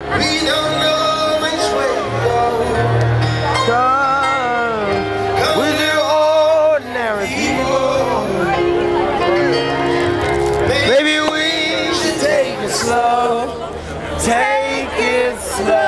We don't know which way to go. Come with your ordinary people. Maybe we should take it slow. Take it slow.